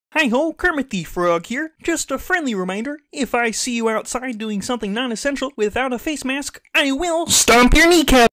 Hi-ho, Kermit the Frog here. Just a friendly reminder, if I see you outside doing something non-essential without a face mask, I will stomp your kneecap!